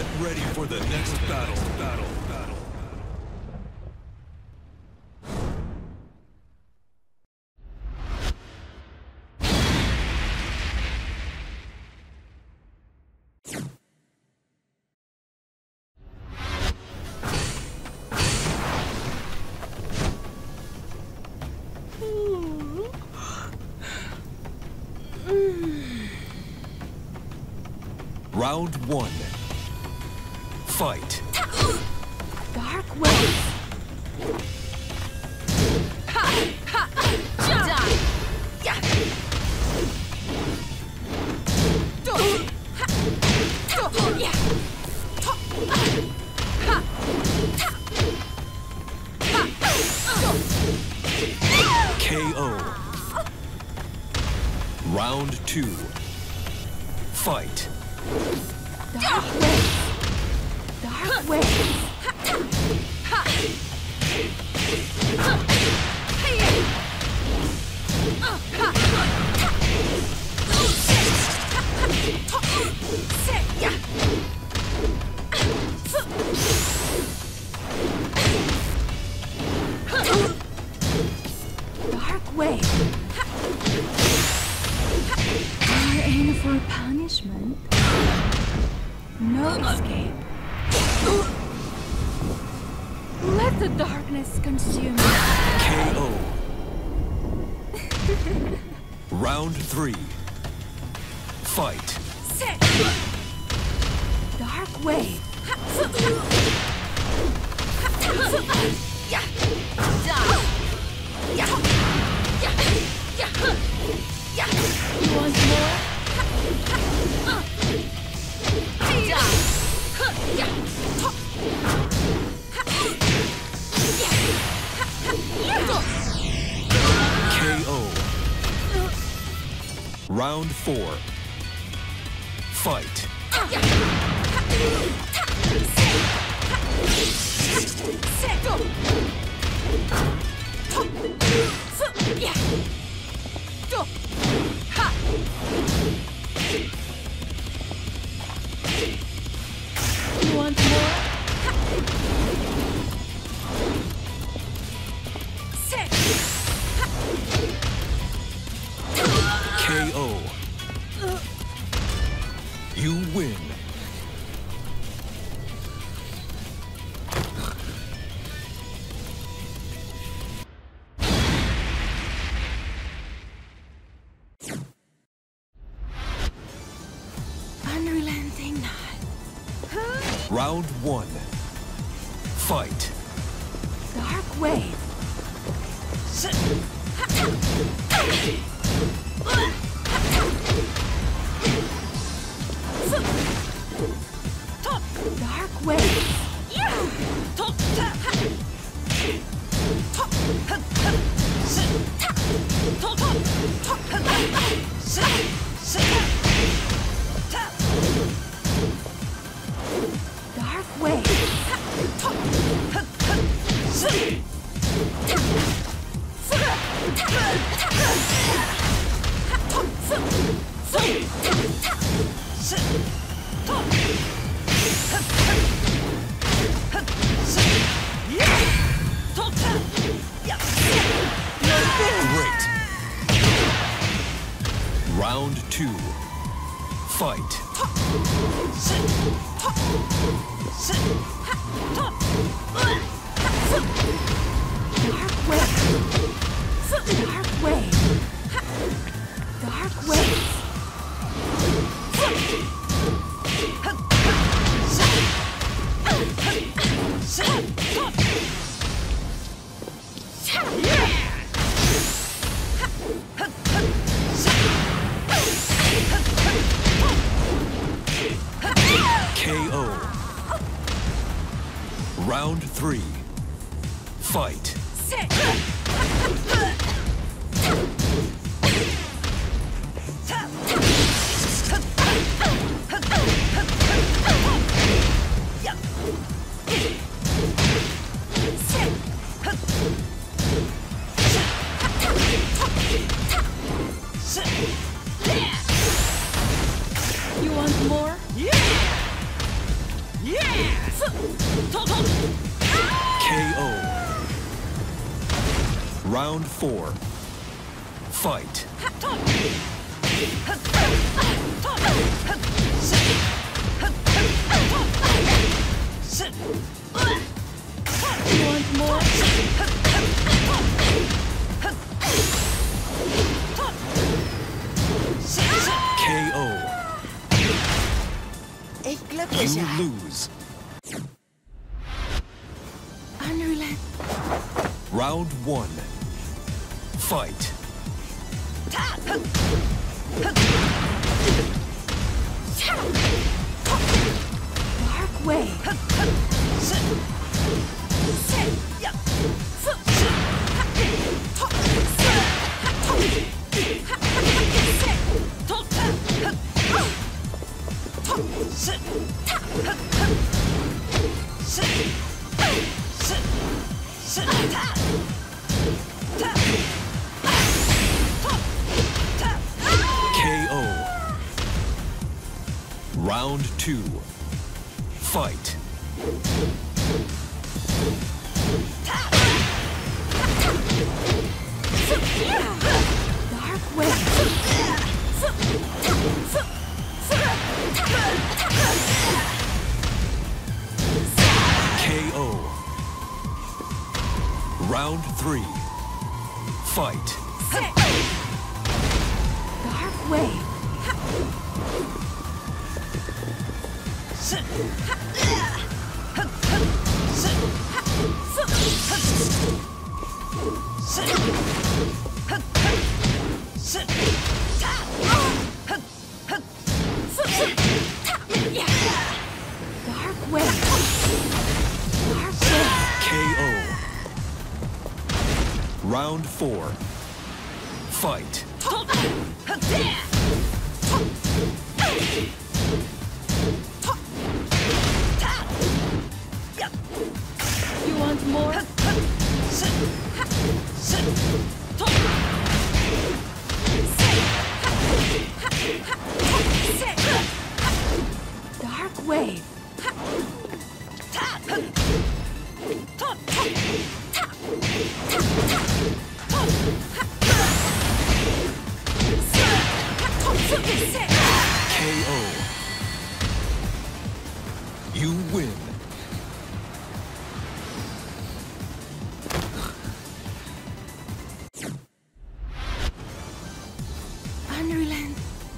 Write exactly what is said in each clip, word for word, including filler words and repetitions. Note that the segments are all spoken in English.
Get ready for the next battle. Battle. Battle. Round one. Fight. Dark waves. Ha! Ha! Die! Yeah! Do! Ha! Do! Yeah! To! Ha! Ta! Ha! Do! K O. Round two. Fight. Dark waves. Dark waves. Ha! Dark wave. You're in for punishment. No escape. Let the darkness consume you. K O. Round three. Fight. Sit. Dark wave. Yeah. Die. Yeah. Yeah. Yeah. You want more? Die. Yeah. K O. Round four. Fight. You want more? K O. You win. Unrelenting knife. Round one. Fight. Dark wave. Dark wave. Dark wave. Great. Round two. Fight. Dark wave. Dark wave. Dark wave. K O. Round three. Fight. You want more? K O. Round four. Fight. You want more? K O. Ich You glücklicher. lose. Unrelenting. Round one. Fight. Dark way. K O. Round two. Fight. Dark way. K O. Round three. Fight. Dark way. Dark way. Dark way. K O. Round four. Fight. You want more? Dark wave. K O. You win. Unrelenting.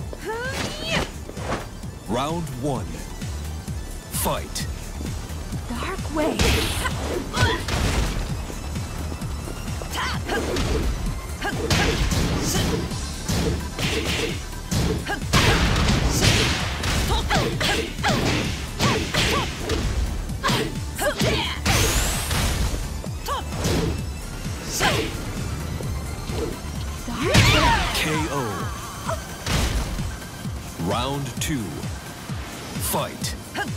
Round one. Fight. Dark wave. K O. Round two. Fight.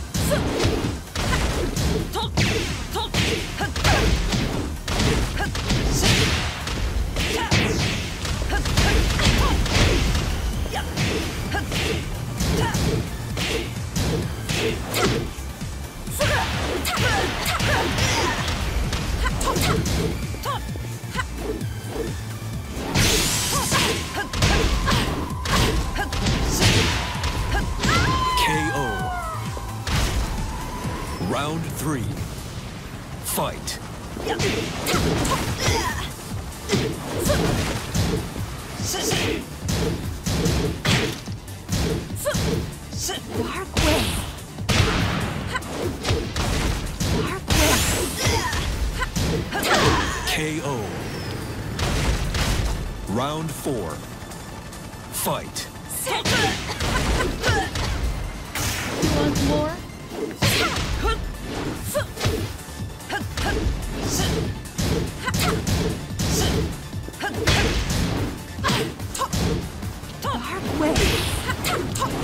K O. Round three. Fight. Dark wave. Dark wave. K O. Round four. Fight. You want more? Dark wave.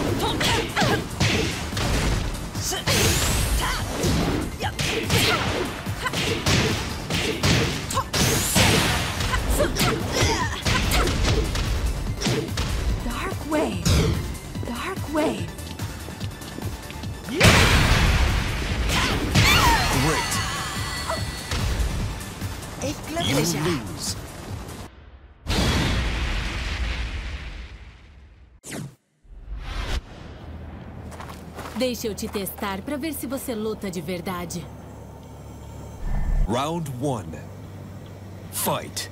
Dark wave. Dark wave. Veja. lose. Deixa eu te testar pra ver se você luta de verdade. Round one. Fight.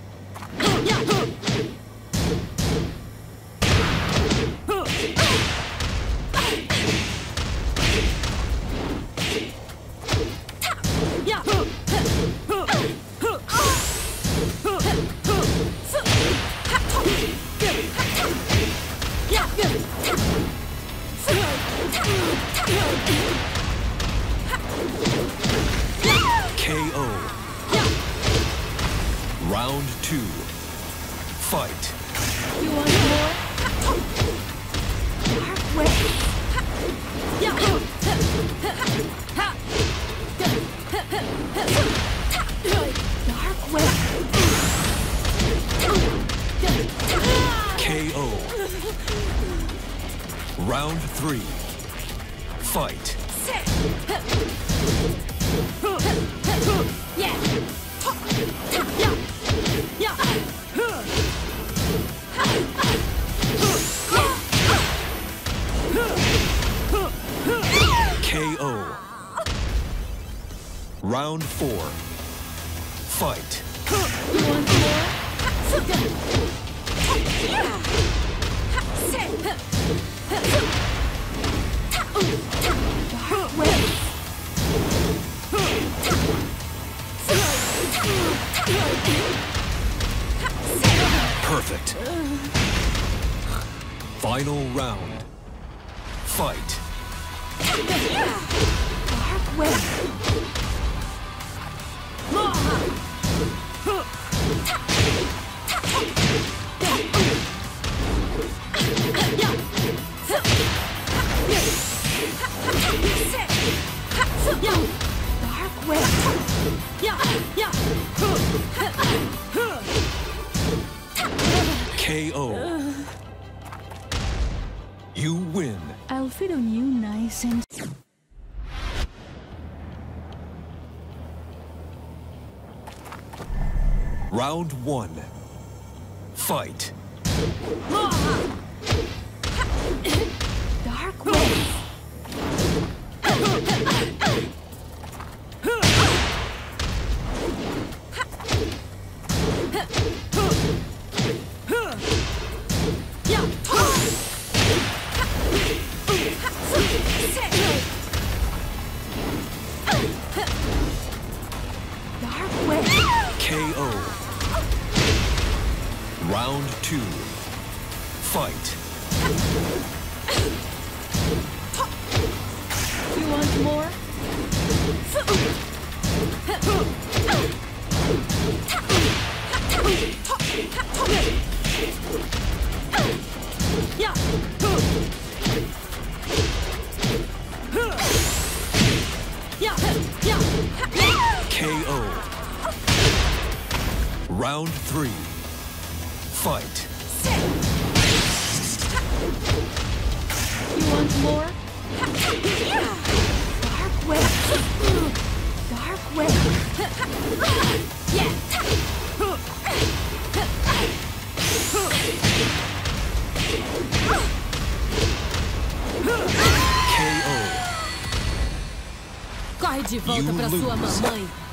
K O. Round two. Fight. You want more? Dark way. Dark way. K O. Round three. Fight. K O. Round four. Fight. You want more? Dark way. Perfect. Final round. Fight. Dark way. Dark way. K O. You win. I'll fit on you nice and... Round one. Fight. Dark way. Dark way. K O. Round two. Fight. You want more? K O. Round three. Fight. You want more? Dark way. Dark way. K O. Corre de volta You pra sua lose. mamãe.